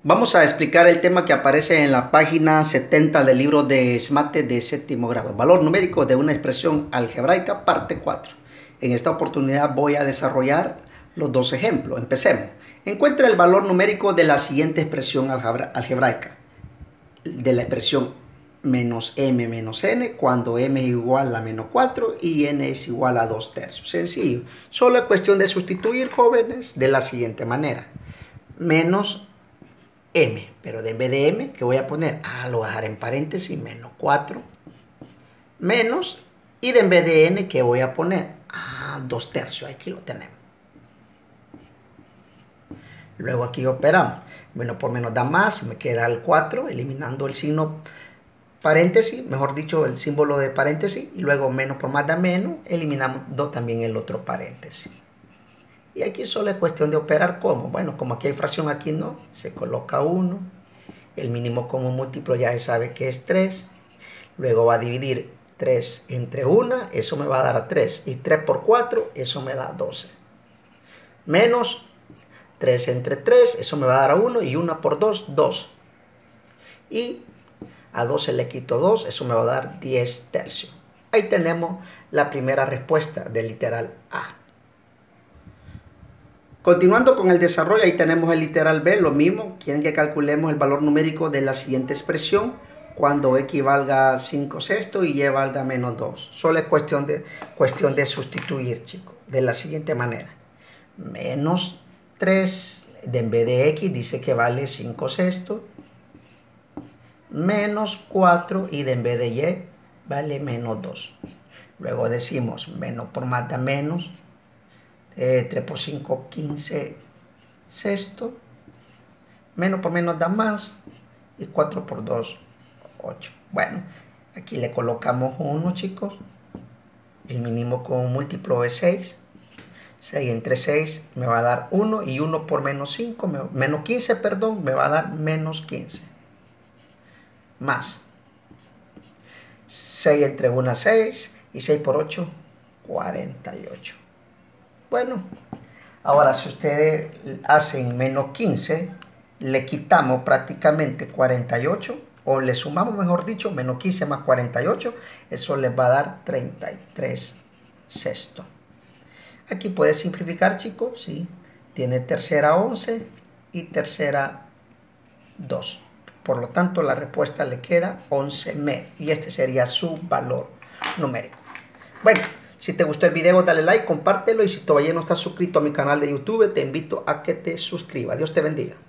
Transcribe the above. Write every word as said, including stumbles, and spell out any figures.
Vamos a explicar el tema que aparece en la página setenta del libro de SMATE de séptimo grado, valor numérico de una expresión algebraica, parte cuatro. En esta oportunidad voy a desarrollar los dos ejemplos. Empecemos. Encuentra el valor numérico de la siguiente expresión algebraica, de la expresión menos m menos n, cuando m es igual a menos cuatro y n es igual a dos tercios. Sencillo. Solo es cuestión de sustituir, jóvenes, de la siguiente manera. Menos m, pero en vez de m, ¿qué voy a poner? Ah, lo voy a dejar en paréntesis, menos cuatro, menos, y de en vez de n, ¿qué voy a poner? Ah, dos tercios, aquí lo tenemos. Luego aquí operamos. Menos por menos da más, me queda el cuatro, eliminando el signo paréntesis, mejor dicho, el símbolo de paréntesis, y luego menos por más da menos, eliminamos dos, también el otro paréntesis. Y aquí solo es cuestión de operar ¿cómo? Bueno, como aquí hay fracción, aquí no, se coloca uno, el mínimo común múltiplo ya se sabe que es tres, luego va a dividir tres entre uno, eso me va a dar a tres, y tres por cuatro, eso me da doce. Menos tres entre tres, eso me va a dar a uno, y uno por dos, dos. Y a doce le quito dos, eso me va a dar diez tercios. Ahí tenemos la primera respuesta del literal A. Continuando con el desarrollo, ahí tenemos el literal B, lo mismo. Quieren que calculemos el valor numérico de la siguiente expresión cuando x valga cinco sextos y y valga menos dos. Solo es cuestión de, cuestión de sustituir, chicos, de la siguiente manera. Menos tres, de en vez de x dice que vale cinco sextos, menos cuatro, y de en vez de y vale menos dos. Luego decimos menos por más da menos, eh, tres por cinco, quince sexto, menos por menos da más, y cuatro por dos, ocho. Bueno, aquí le colocamos uno, chicos, el mínimo común múltiplo es seis, seis entre seis me va a dar uno, y uno por menos cinco, menos quince, perdón, me va a dar menos quince, más seis entre uno, seis, y seis por ocho, cuarenta y ocho. Bueno, ahora si ustedes hacen menos quince, le quitamos prácticamente cuarenta y ocho, o le sumamos, mejor dicho, menos quince más cuarenta y ocho, eso les va a dar treinta y tres sextos. Aquí puede simplificar, chicos, ¿sí? Tiene tercera once y tercera dos. Por lo tanto, la respuesta le queda once medio, y este sería su valor numérico. Bueno, si te gustó el video, dale like, compártelo, y si todavía no estás suscrito a mi canal de YouTube, te invito a que te suscribas. Dios te bendiga.